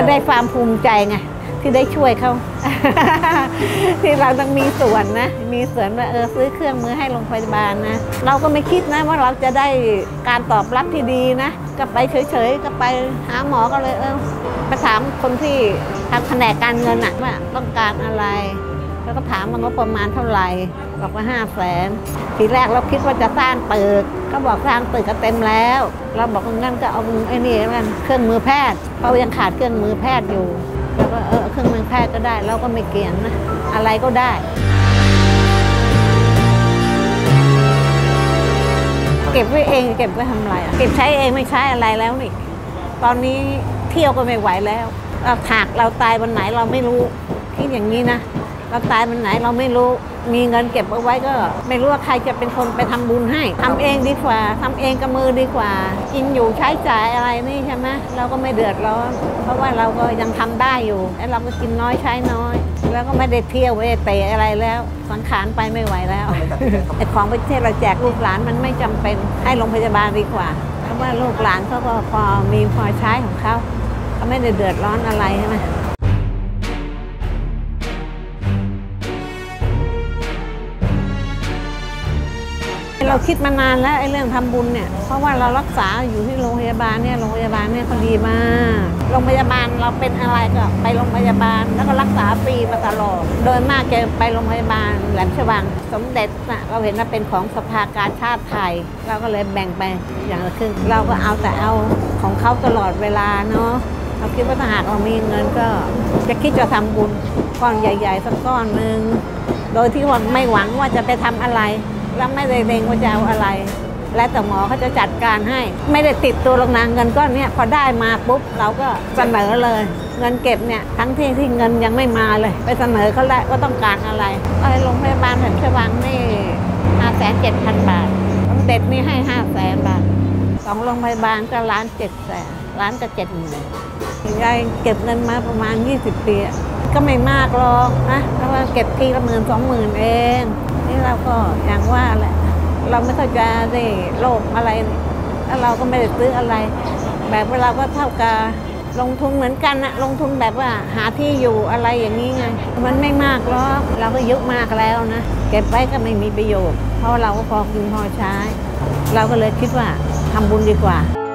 ก็ได้ความภูมิใจไงที่ได้ช่วยเขา ที่เราต้องมีส่วนนะมีส่วนว่าซื้อเครื่องมือให้โรงพยาบาลนะเราก็ไม่คิดนะว่าเราจะได้การตอบรับที่ดีนะก็ไปเฉยๆก็ไปหาหมอก็เลยไปถามคนที่ทำแผนกการเงินอะว่าต้องการอะไรแล้วก็ถามว่างบประมาณเท่าไหร่บอกว่า500,000ทีแรกเราคิดว่าจะสร้างตึกเขาบอกสร้างตึกก็เต็มแล้วเราบอกงั้นก็เอาไอ้นี่กันเครื่องมือแพทย์เพราะยังขาดเครื่องมือแพทย์อยู่แล้วก็เครื่องมือแพทย์ก็ได้เราก็ไม่เกี่ยงนะอะไรก็ได้เก็บไว้เองเก็บไว้ทำอะไรเก็บใช้เองไม่ใช้อะไรแล้วนี่ตอนนี้เที่ยวก็ไม่ไหวแล้วหากเราตายวันไหนเราไม่รู้คิดอย่างนี้นะเราตายวันไหนเราไม่รู้มีเงินเก็บเอาไว้ก็ไม่รู้ว่าใครจะเป็นคนไปทำบุญให้ทำเองดีกว่าทำเองกับมือดีกว่ากินอยู่ใช้จ่ายอะไรนี่ใช่ไหมเราก็ไม่เดือดร้อนเพราะว่าเราก็ยังทำได้อยู่แล้วเราก็กินน้อยใช้น้อยแล้วก็ไม่ได้เที่ยวไม่ได้เตะอะไรแล้วสังขารไปไม่ไหวแล้วไอ้ของประเทศเราแจกลูกหลานมันไม่จำเป็นให้โรงพยาบาลดีกว่าเพราะว่าลูกหลานเขาก็พอมีพอใช้ของเขาเขาไม่ได้เดือดร้อนอะไรใช่ไหมเราคิดมานานแล้วไอ้เรื่องทำบุญเนี่ยเพราะว่าเรารักษาอยู่ที่โรงพยาบาลเนี่ยโรงพยาบาลเนี่ยเขาดีมากโรงพยาบาลเราเป็นอะไรก็ไปโรงพยาบาลแล้วก็รักษาฟรีมาตลอดโดยมากจะไปโรงพยาบาลแหลมฉบังสมเด็จนะเราเห็นว่าเป็นของสภากาชาดไทยเราก็เลยแบ่งไปอย่างละครึ่งเราก็เอาแต่เอาของเขาตลอดเวลาเนาะเราคิดว่าถ้าหากเรามีเงินก็จะคิดจะทำบุญก้อนใหญ่ๆสักก้อนหนึ่งโดยที่ว่าไม่หวังว่าจะไปทำอะไรแล้วไม่ได้เล็งว่าจะเอาอะไรและแต่หมอเขาจะจัดการให้ไม่ได้ติดตัวลงนางเงินก้อนนี้พอได้มาปุ๊บเราก็เสนอเลยเงินเก็บเนี่ยทั้งที่เงินยังไม่มาเลยไปเสนอเขาแล้วว่าต้องการอะไรโรงพยาบาลแหลมฉบังนี่570,000 บาทสมเด็จนี่ให้500,000 บาท2โรงพยาบาลก็1,700,000ล้านก็70,000ยายเก็บเงินมาประมาณ20 ปีก็ไม่มากหรอกนะเพราะว่าเก็บทีละ10,000-20,000เองนี่เราก็อย่างว่าแหละเราไม่เข้าใจได้โลภอะไรแล้วเราก็ไม่ได้ซื้ออะไรแบบเวลาก็เท่ากับลงทุนเหมือนกันนะลงทุนแบบว่าหาที่อยู่อะไรอย่างนี้ไงมันไม่มากหรอกเราก็ยุมากแล้วนะเก็บไว้ก็ไม่มีประโยชน์เพราะเราก็พอกินพอใช้เราก็เลยคิดว่าทำบุญดีกว่า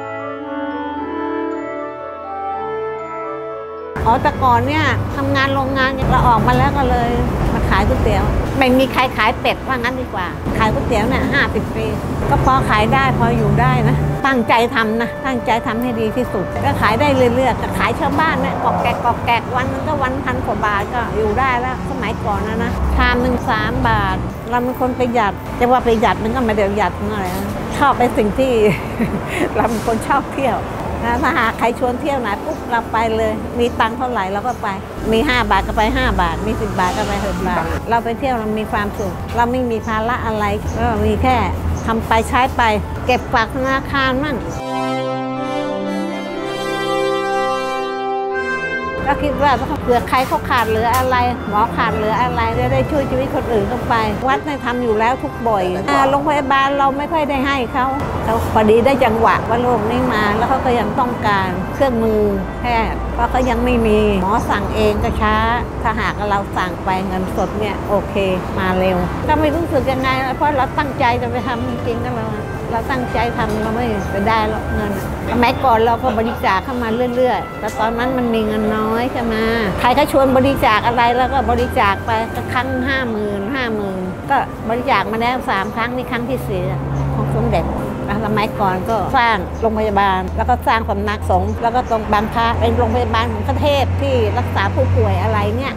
แต่ก่อนเนี่ยทำงานโรงงานเราออกมาแล้วก็เลยมาขายก๋วยเตี๋ยวไม่มีใครขายเป็ดว่างั้นดีกว่าขายก๋วยเตี๋ยวเนี่ย50 ปีก็พอขายได้พออยู่ได้นะตั้งใจทำนะตั้งใจทำให้ดีที่สุดก็ขายได้เรื่อยๆก็ขายชาวบ้านเนี่ยกอกแกกวันนึงก็วัน1,000 กว่าบาทก็อยู่ได้แล้วสมัยก่อนนะชามนึง3 บาทเราเป็นคนประหยัดแต่ว่าประหยัดมันก็ไม่ได้ประหยัดเท่าไหร่ชอบไปสิ่งที่ เราเป็นคนชอบเที่ยวถ้าหากใครชวนเที่ยวไหนปุ๊บเราไปเลยมีตังค์เท่าไหร่เราก็ไปมี5 บาทก็ไป5 บาทมี10 บาทก็ไป10 บาทเราไปเที่ยวเรามีความสุขเราไม่มีภาระอะไรก็มีแค่ทำไปใช้ไปเก็บฝากธนาคารมั่งก็คิดว่าเผื่อใครเขาขาดเหลืออะไรหมอขาดเหลืออะไรจะได้ช่วยชีวิตคนอื่นต้องไปวัดเนี่ยทำอยู่แล้วทุกบ่อยโรงพยาบาลเราไม่ค่อยได้ให้เขาพอดีได้จังหวะว่าโรคนี้มาแล้วเขาก็ยังต้องการเครื่องมือแพทย์เพราะเขายังไม่มีหมอสั่งเองก็ช้าถ้าหากเราสั่งไปเงินสดเนี่ยโอเคมาเร็วก็ไม่รู้สึกยังไงเพราะเราตั้งใจจะไปทำจริงๆก็เราตั้งใจทำเราไม่ไปได้หรอกเงินสมัยก่อนเราก็บริจาคเข้ามาเรื่อยๆแต่ตอนนั้นมันมีเงินน้อยใช่ไหมใครก็ชวนบริจาคอะไรแล้วก็บริจาคไปครั้ง50,000ก็บริจาคมาแล้ว3 ครั้งนี่ครั้งที่4ของสมเด็จสมัยก่อนก็สร้างโรงพยาบาลแล้วก็สร้างสำนักสงฆ์แล้วก็ตรงบางพระเป็นโรงพยาบาลของพระเทพที่รักษาผู้ป่วยอะไรเนี่ย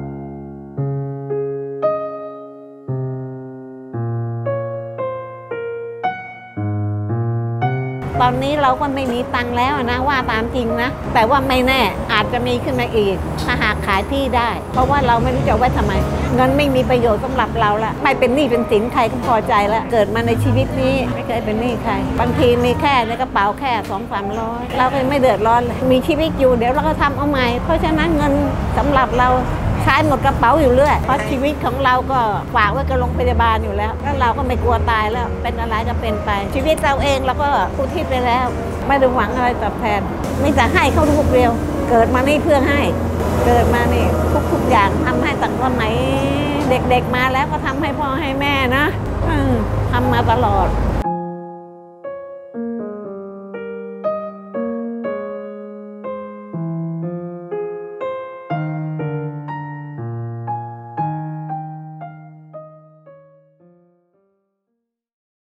ตอนนี้เราก็ไม่มีตังค์แล้วนะว่าตามจริงนะแต่ว่าไม่แน่อาจจะมีขึ้นมาอีกถ้าหากขายที่ได้เพราะว่าเราไม่รู้จะไว้ทำไมเงินไม่มีประโยชน์สำหรับเราละไม่เป็นหนี้เป็นสินใครก็พอใจแล้วเกิดมาในชีวิตนี้ไม่เคยเป็นหนี้ใครบางทีมีแค่ในกระเป๋าแค่200-300เราก็ไม่เดือดร้อนเลยมีชีวิตอยู่เดี๋ยวเราก็ทำเอาใหม่เพราะฉะนั้นเงินสำหรับเราใช้หมดกระเป๋าอยู่เรื่อยเพราะชีวิตของเราก็ฝากไว้กับโรงพยาบาลอยู่แล้วเราก็ไม่กลัวตายแล้วเป็นอะไรก็เป็นไปชีวิตเราเองเราก็อุทิศไปแล้วไม่ได้หวังอะไรตอบแทนไม่แต่ให้เขาทุกเดียวเกิดมานี่เพื่อให้ เกิดมานี่ทุกอย่างทำให้ตั้งแต่ไหนเด็กๆมาแล้วก็ทำให้พ่อให้แม่นะทำมาตลอด